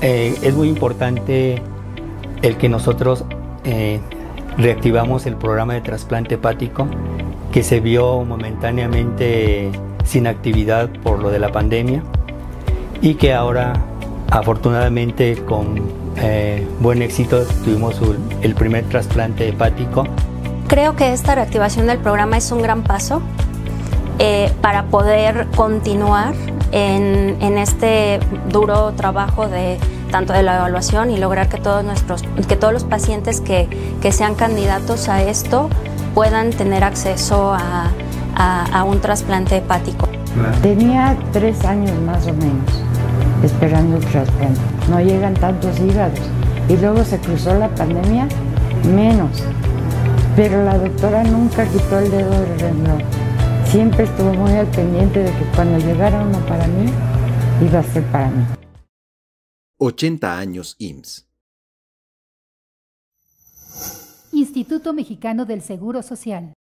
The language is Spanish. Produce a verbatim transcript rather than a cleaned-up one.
eh, es muy importante el que nosotros eh, reactivamos el programa de trasplante hepático, que se vio momentáneamente sin actividad por lo de la pandemia y que ahora afortunadamente con eh, buen éxito tuvimos el primer trasplante hepático. Creo que esta reactivación del programa es un gran paso eh, para poder continuar en, en este duro trabajo de tanto de la evaluación y lograr que todos nuestros, que todos los pacientes que, que sean candidatos a esto puedan tener acceso a, a, a un trasplante hepático. Tenía tres años más o menos esperando el trasplante. No llegan tantos hígados. Y luego se cruzó la pandemia, menos. Pero la doctora nunca quitó el dedo del renglón. Siempre estuvo muy al pendiente de que cuando llegara uno para mí, iba a ser para mí. ochenta años I M S S. Instituto Mexicano del Seguro Social.